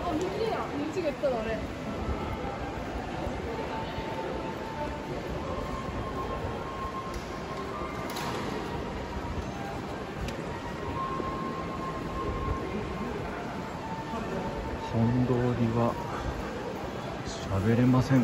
민지야, 민지가 있다 너래. 本通りは喋れません。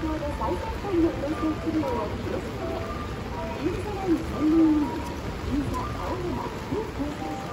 行で最先端の交通機能を広げて、銀座ライン専門に銀座、青山に構成した。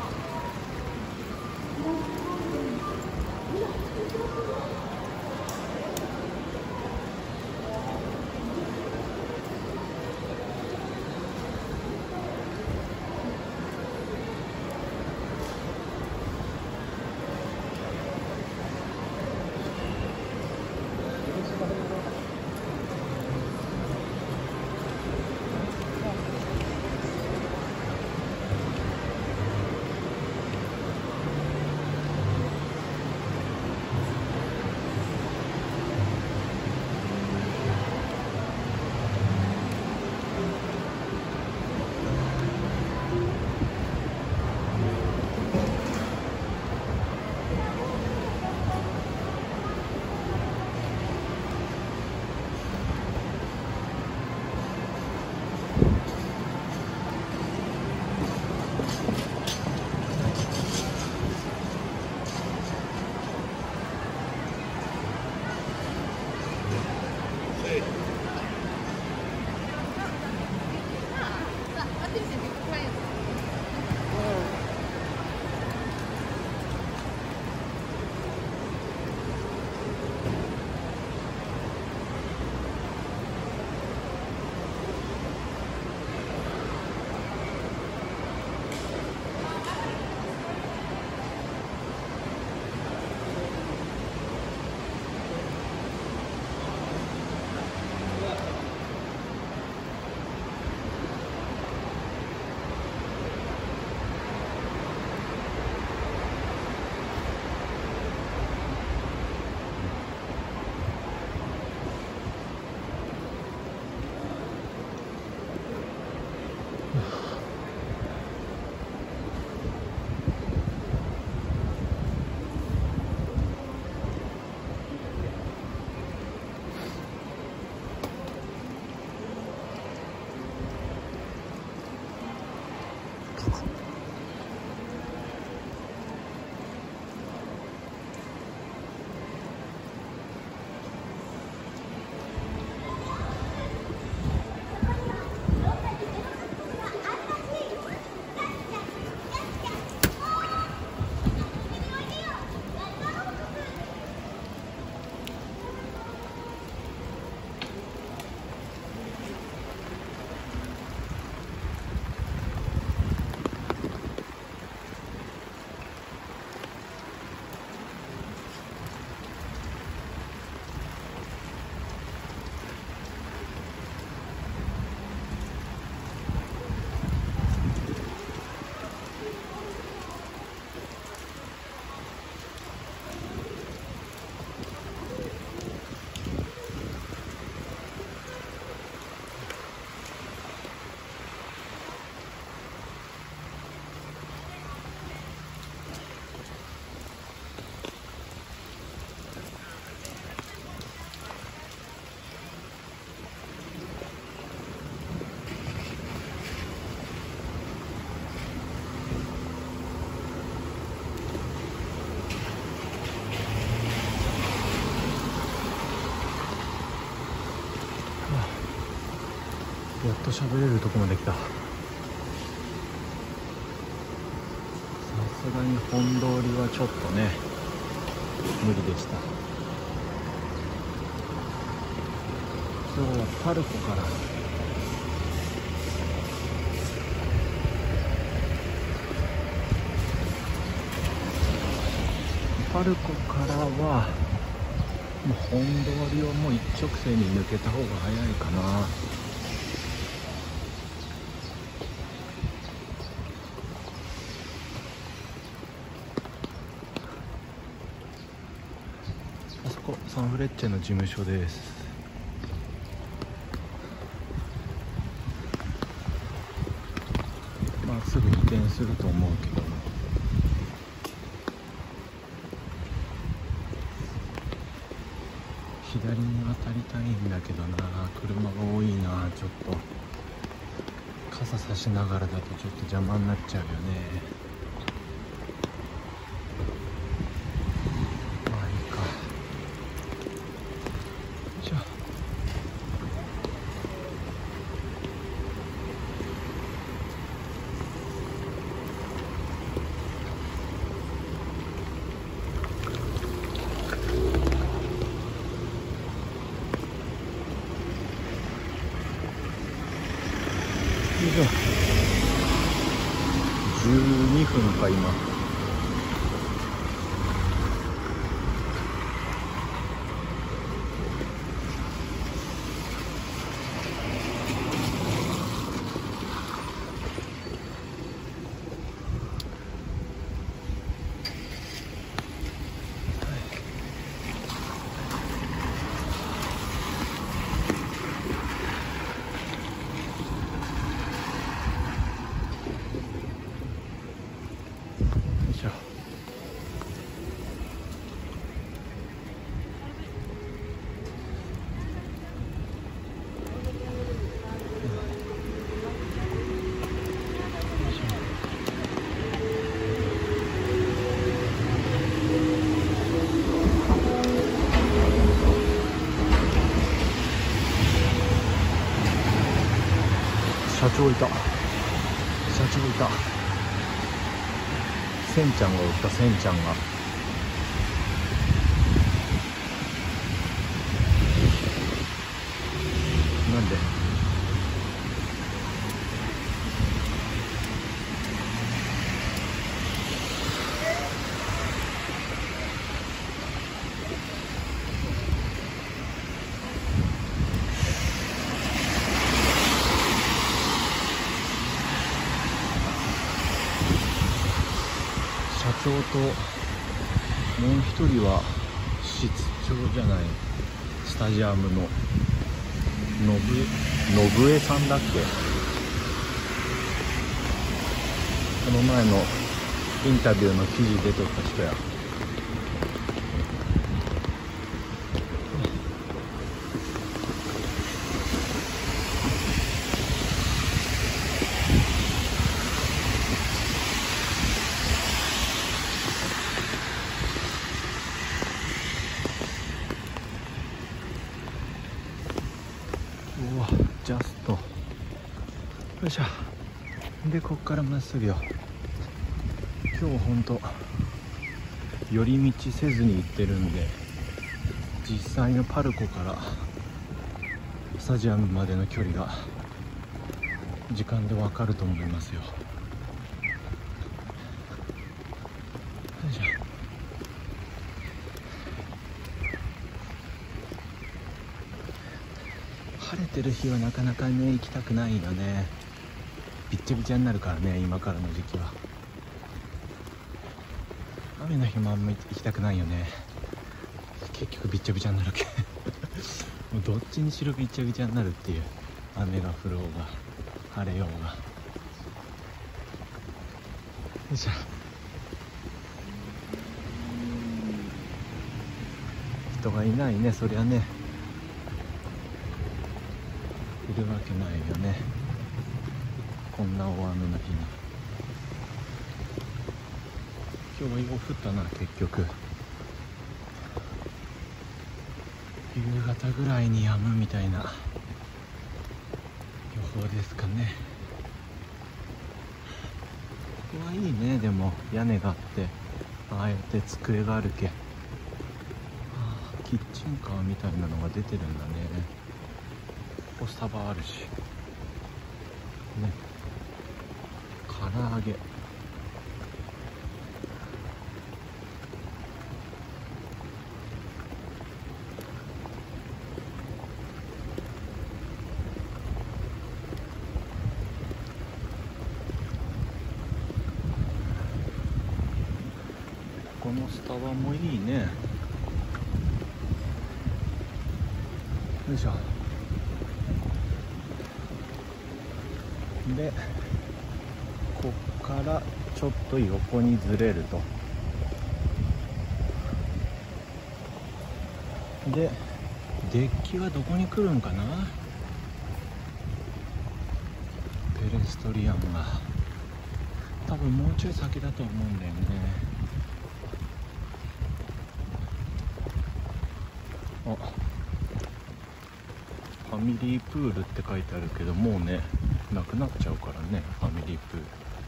やっと喋れるとこまで来た。さすがに本通りはちょっとね無理でした。今日はパルコからはもう本通りをもう一直線に抜けた方が早いかな。あそこサンフレッチェの事務所です。まあすぐ移転すると思うけども、左に渡りたいんだけどな、車が多いな。ちょっと傘差しながらだとちょっと邪魔になっちゃうよね。まあいいか。じゃあか今。社長いた。せんちゃんがおった。せんちゃんが。なんで？社長ともう一人は室長じゃない、スタジアムの信江さんだっけ。この前のインタビューの記事出とった人や。うわ、ジャスト。よいしょ。でこっからまっすぐよ。今日ほんと寄り道せずに行ってるんで、実際のパルコからスタジアムまでの距離が時間でわかると思いますよ。よいしょ。晴れてる日はなかなかね行きたくないよね。びっちゃびちゃになるからね、今からの時期は。雨の日もあんま行きたくないよね。結局びっちゃびちゃになるけもうどっちにしろびっちゃびちゃになるっていう。雨が降ろうが晴れようが。よいしょ。人がいないね、そりゃね。いるわけないよね、こんな大雨の日に。今日はよう降ったな。結局夕方ぐらいに止むみたいな予報ですかね。ここはいいね。でも屋根があって、ああやって机があるけ、キッチンカーみたいなのが出てるんだね。ここスタバあるしね。唐揚げ、このスタバもいいね。よいしょ。でこっからちょっと横にずれると。でデッキはどこに来るんかな。ペレストリアンが多分もうちょい先だと思うんだよね。あ、ファミリープールって書いてあるけど、もうねなくなっちゃうからね、ファミリープール。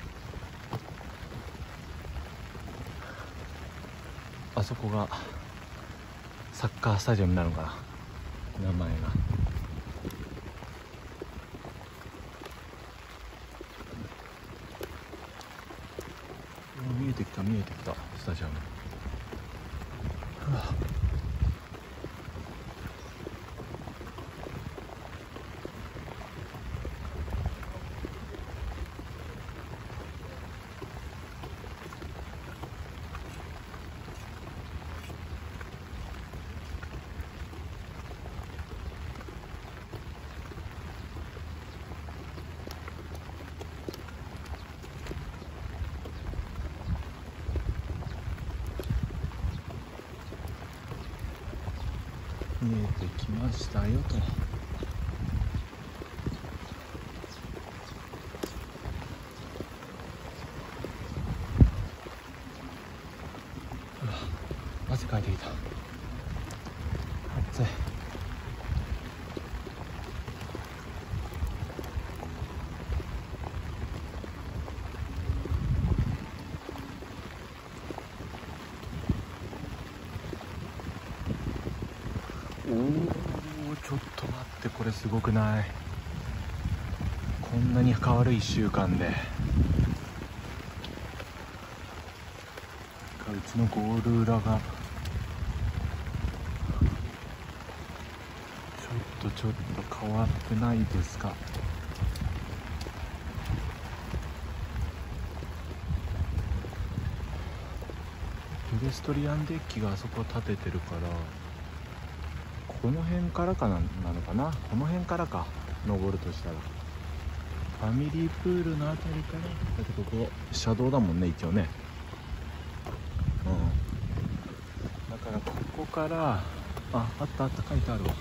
あそこがサッカースタジアムなのかな、名前が。 てきた見えてきたスタジアム。うわ見えてきましたよと。汗かいてきた。暑い。おお、ちょっと待って、これすごくない？こんなに変わる1週間で。うちのゴール裏がちょっと変わってないですか？ペデストリアンデッキがあそこ立ててるから、この辺からかなのかな。この辺からか、登るとしたらファミリープールのあたりから。だってここ車道だもんね、一応ね。だからここから、あった書いてあるわ。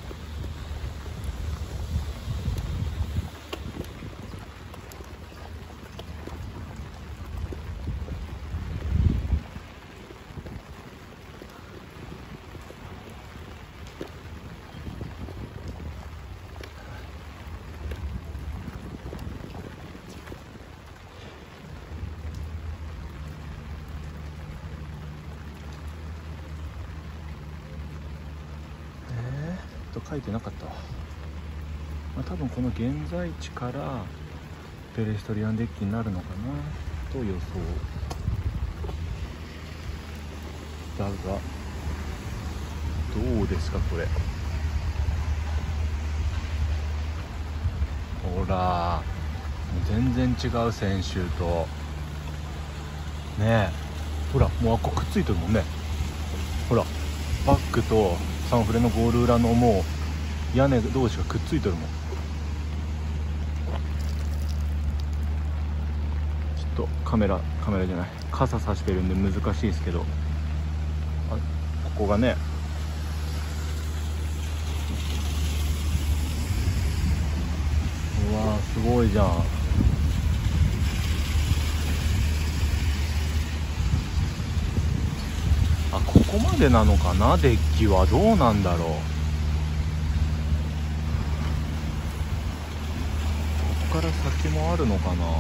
書いてなかったわ。多分この現在地からペデストリアンデッキになるのかなと予想だが、どうですかこれ。ほら全然違う、先週とねえ。ほらもうあっこくっついてるもんね。ほらバックとサンフレのゴール裏のもう屋根同士がくっついてるもん。ちょっとカメラじゃない、傘さしてるんで難しいですけど、ここがね、うわーすごいじゃん。ここまでなのかな、デッキは。どうなんだろう。ここから先もあるのかな。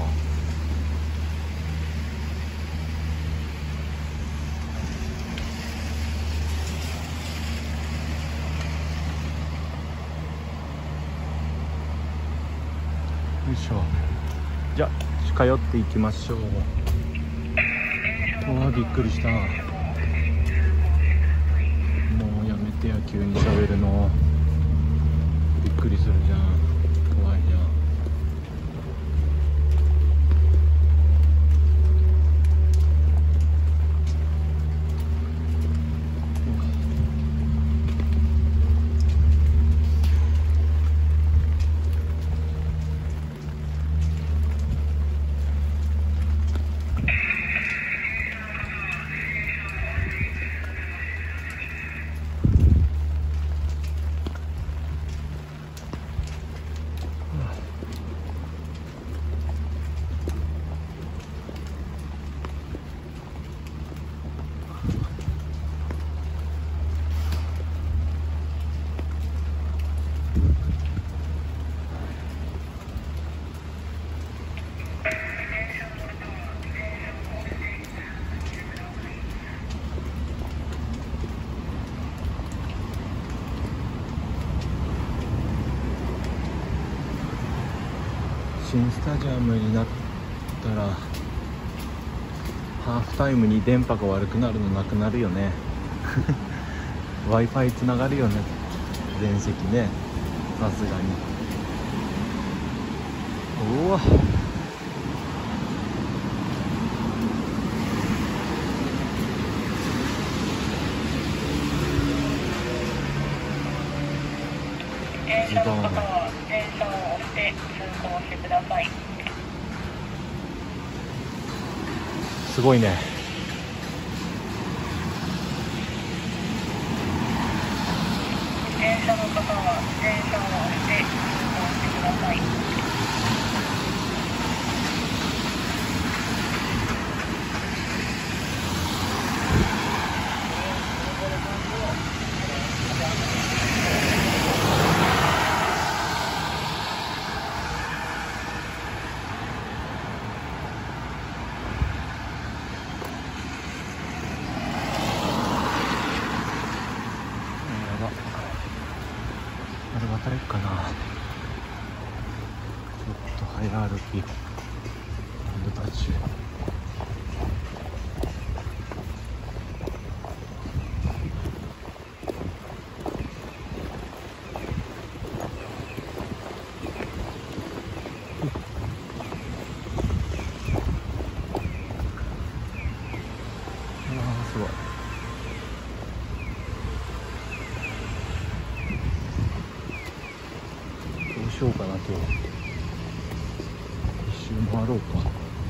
よいしょ。じゃあ近寄っていきましょう。うわびっくりした。もうやめてや、急に喋るの。びっくりするじゃん。怖いじゃん。新スタジアムになったらハーフタイムに電波が悪くなるのなくなるよねWi-Fi つながるよね、全席ね、さすがに。うわ、ズドン。すごいね。 電車の方は電車を押して通行してください。 あれ渡れっかな。ちょっと早歩き途中。すごい。どうしようかな、今日一周回ろうか。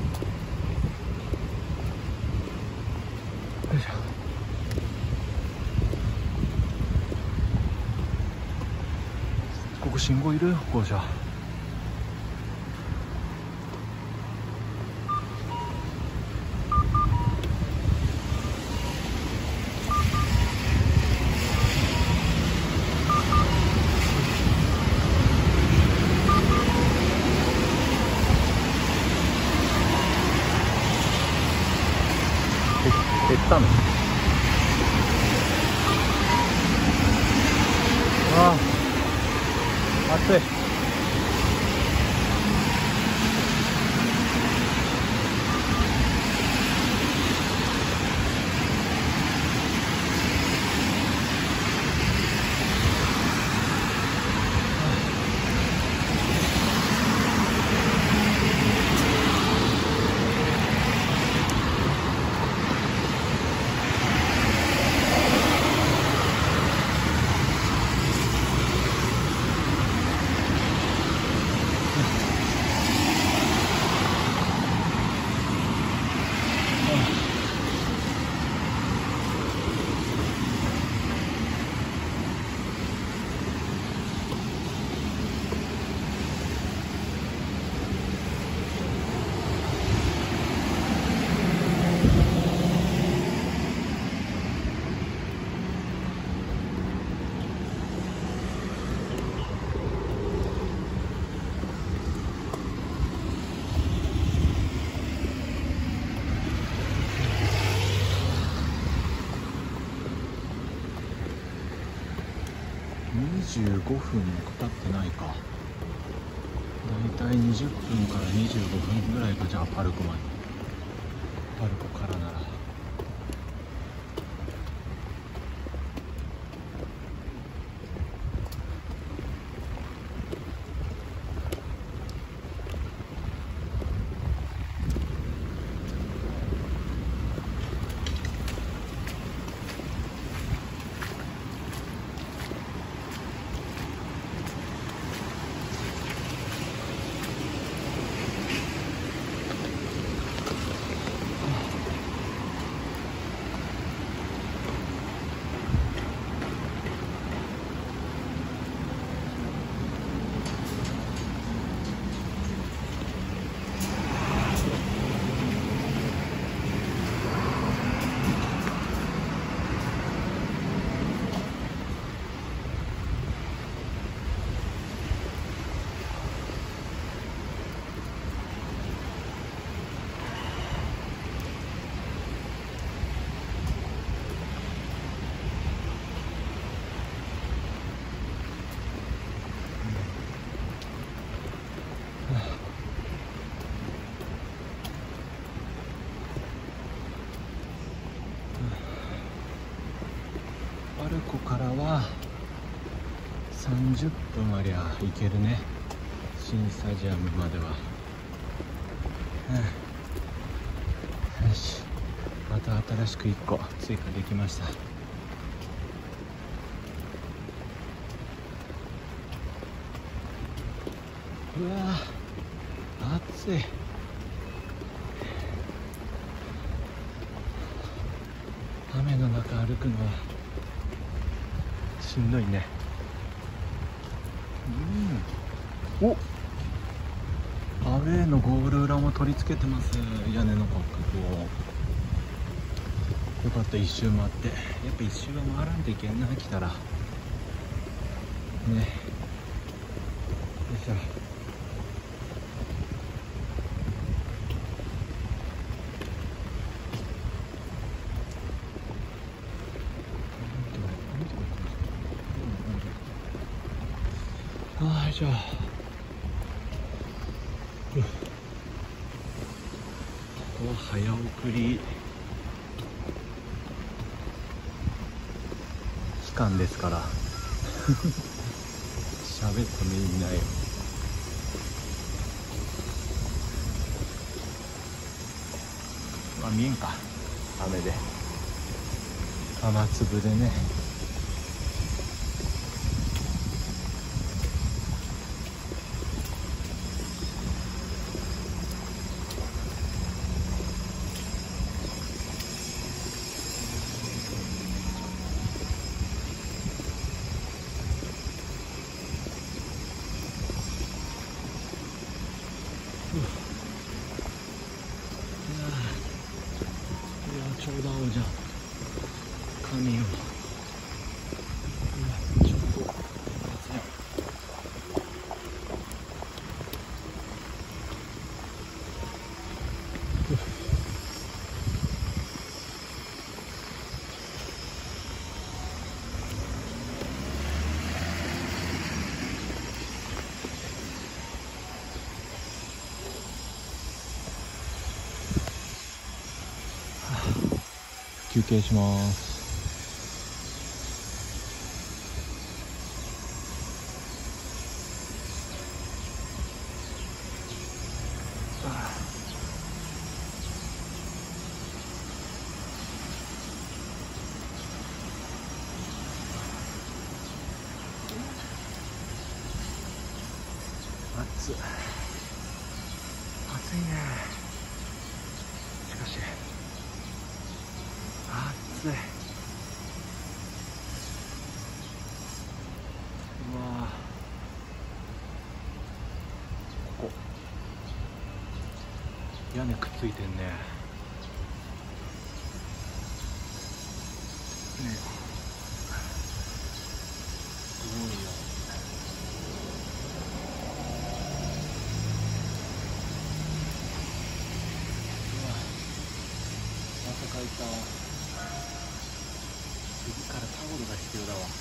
よいしょ。ここ信号いる？歩行者。減ったの？ああ、暑い。25分もかかってないか。だいたい20分から25分ぐらいか。じゃあパルコまで、パルコからなら。 パルコからは30分ありゃ行けるね、新スタジアムまでは。よし、また新しく1個追加できました。うわー、暑い。雨の中歩くのはしんどいね。お、アウェーのゴール裏も取り付けてます。屋根の骨格を。よかった、一周回って。やっぱ一周は回らんといけんな、来たらね。よいしょ。よいしょ。ここは早送り期間ですから喋っても意味ないよ。見えんか、雨で雨粒でね。ちょうど青じゃん。髪を。ちょうど。休憩します。暑いね。しかし暑い。うわ、ここ屋根くっついてんね。すごいよ。汗かいた。次からタオルが必要だわね。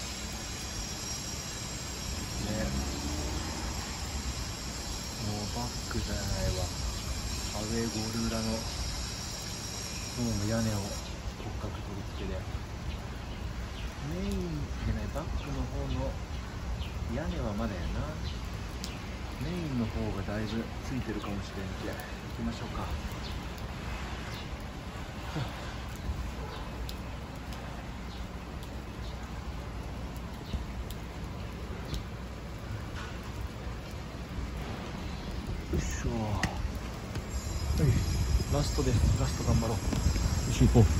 もうバックじゃないわ。アウェーゴール裏のホーム屋根を骨格取り付けで、メインでね、バックの方の屋根はまだやな。メインの方がだいぶついてるかもしれんけ。行きましょうか。よいしょ。はい、ラストです。ラスト頑張ろう。よし、行こう。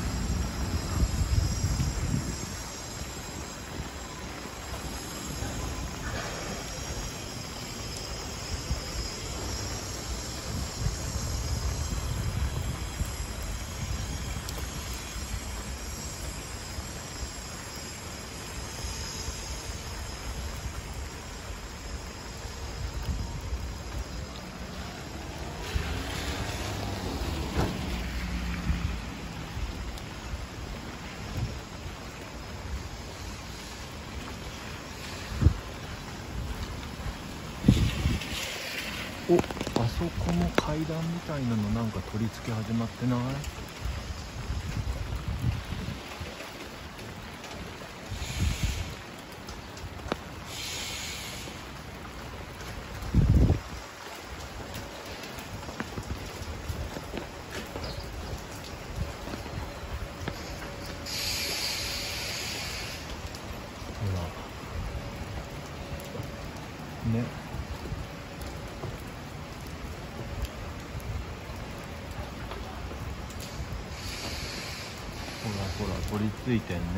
お、あそこも階段みたいなのなんか取り付け始まってない？ ね、ほらほら取り付いてんね。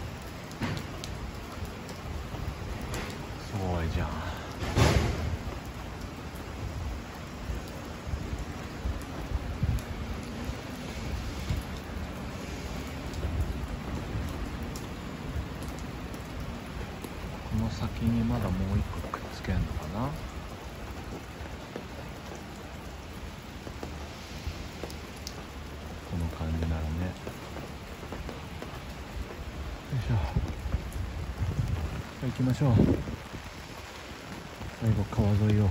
すごいじゃん。この先にまだもう一個くっつけんのかな。この感じならね。よいしょ。行きましょう。最後川沿いを。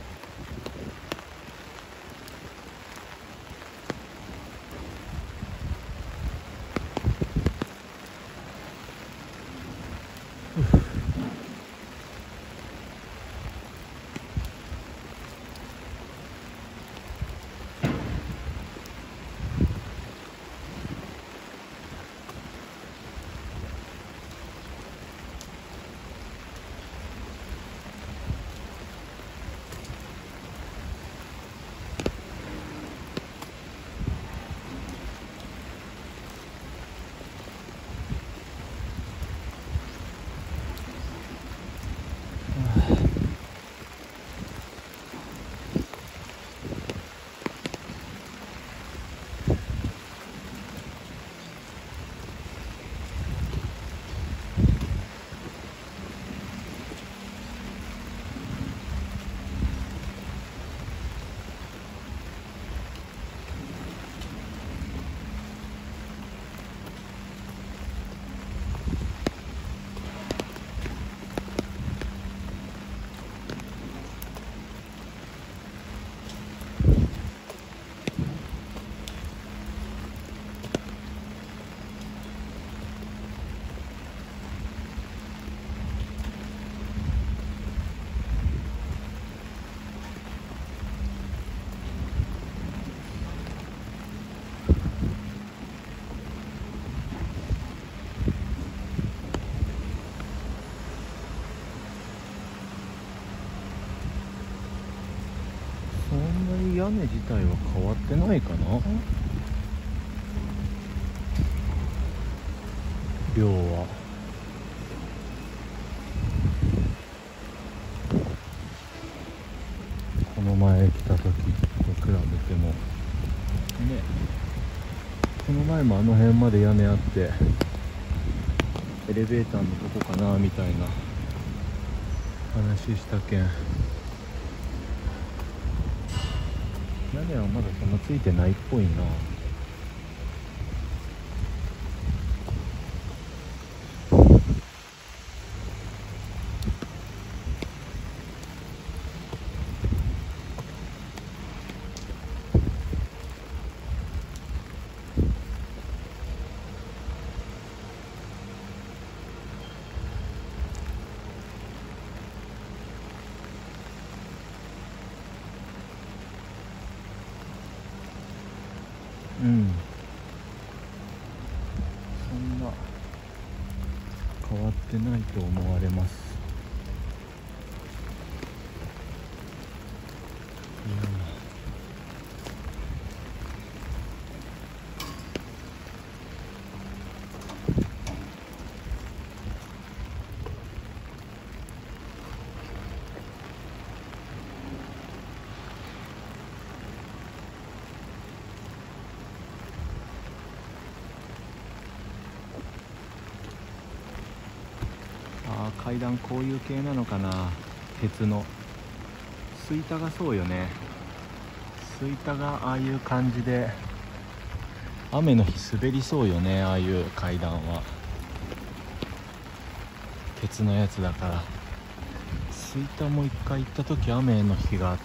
そんなに屋根自体は変わってないかな。量はこの前来た時と比べてもね、この前もあの辺まで屋根あってエレベーターのとこかなみたいな話したけん、屋根はまだそんなついてないっぽいな。うん、そんな変わってないと思われます。階段こういう系なのかな。鉄の吹田がそうよね。吹田がああいう感じで雨の日滑りそうよね。ああいう階段は鉄のやつだから。吹田も一回行った時雨の日があって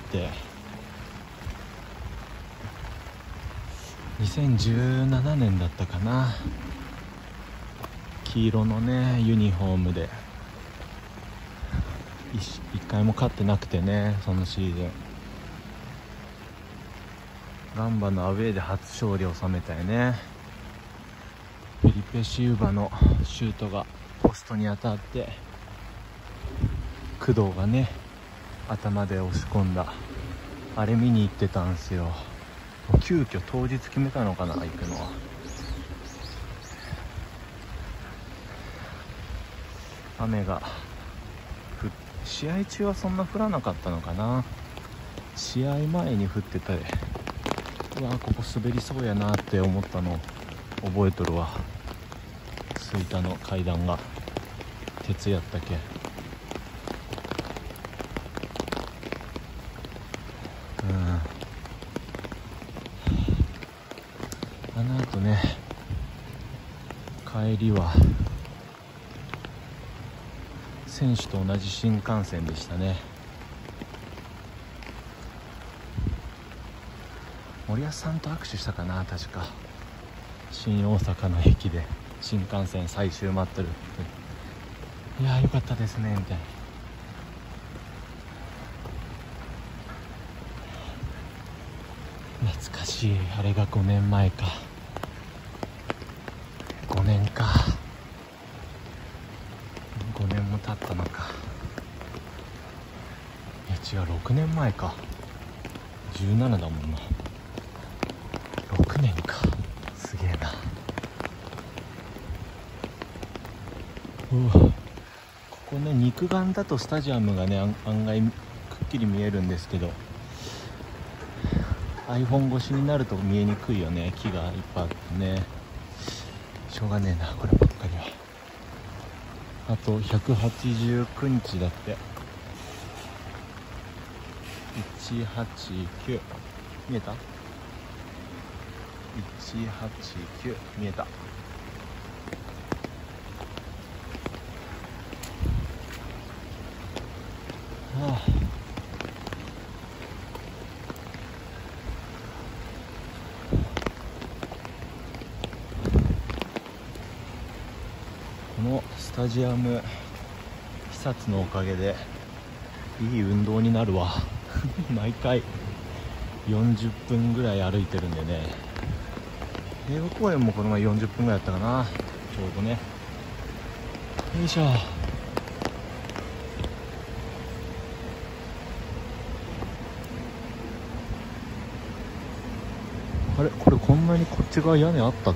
、2017年だったかな。黄色のねユニフォームで一回も勝ってなくてね、そのシーズンガンバのアウェーで初勝利を収めたよね。フェリペ・シウバのシュートがポポストに当たって工藤がね頭で押し込んだあれ見に行ってたんすよ。急遽当日決めたのかな、行くのは。雨が試合中はそんな降らなかったのかな。試合前に降ってたり、うわここ滑りそうやなって思ったの覚えとるわ。吹田の階段が鉄やったけ。あの後ね帰りは選手と同じ新幹線でしたね。森保さんと握手したかな、確か。新大阪の駅で新幹線最終待ってるって、いやーよかったですねみたいな。懐かしい。あれが5年前か。5年か。5年も経ったのか。いや違う、6年前か。17だもんな。6年か。すげえな。ここね肉眼だとスタジアムがね案外くっきり見えるんですけど、 iPhone 越しになると見えにくいよね。木がいっぱいあってね。しょうがねえなこればっかりは。あと189日だって。189見えた？ 189見えた。このスタジアム視察のおかげでいい運動になるわ毎回40分ぐらい歩いてるんでね。平和公園もこの前40分ぐらいだったかな、ちょうどね。よいしょ。あれこれこんなにこっち側屋根あったっけ？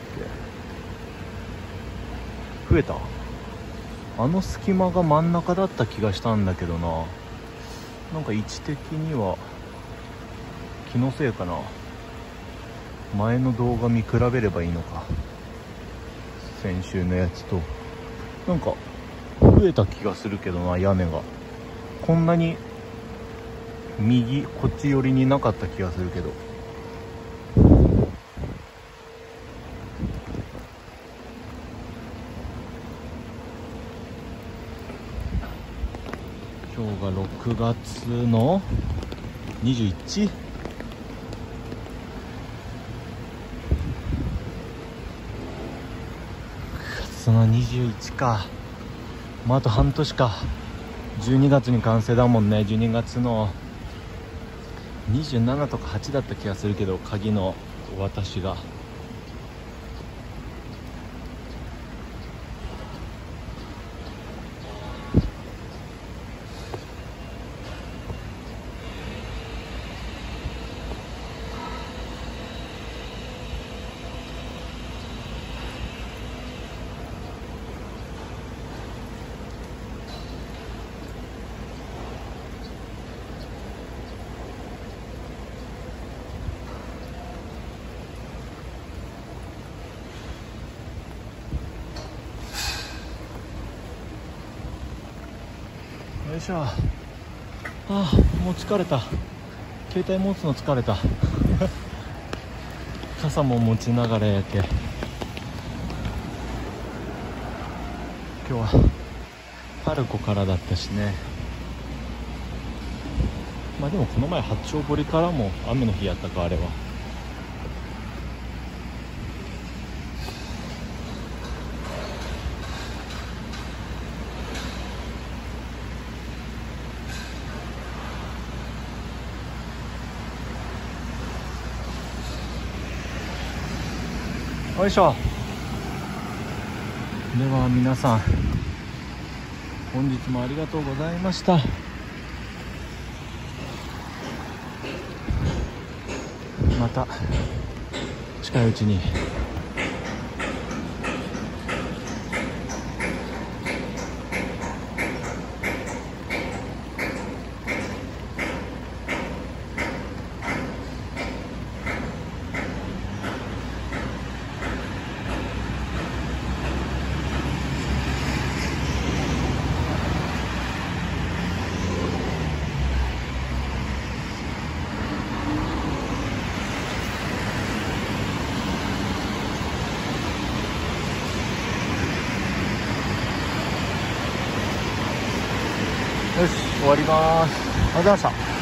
増えた？あの隙間が真ん中だった気がしたんだけどな。なんか位置的には気のせいかな。前の動画見比べればいいのか。先週のやつとなんか増えた気がするけどな。屋根がこんなに右こっち寄りになかった気がするけど。今日が6月の 21？ 9月の21か。あと半年か。12月に完成だもんね。12月の27とか8だった気がするけど、鍵の私が。よいしょ。もう疲れた。携帯持つの疲れた傘も持ちながらやけ。今日はパルコからだったしね。まあでもこの前八丁堀からも雨の日やったか、あれは。よいしょ。では皆さん本日もありがとうございました。また近いうちによし終わります。ありがとうございました。